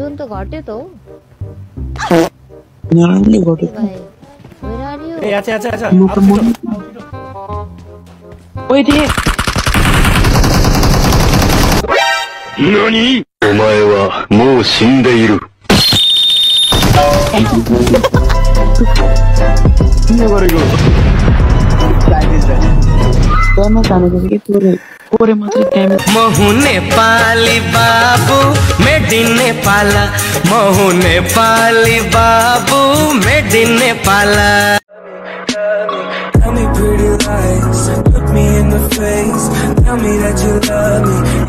जीवन त घट्यो त हो नराम्रो घट्यो भाइ where are you ए आचा आचा आचा ओइ दे NANI?お前はもう死んでいる。 महु नेपाली बाबू मेड इन नेपाल महु नेपाली बाबू made in Nepal Tell me pretty lies, look me in the face, tell me that you love me.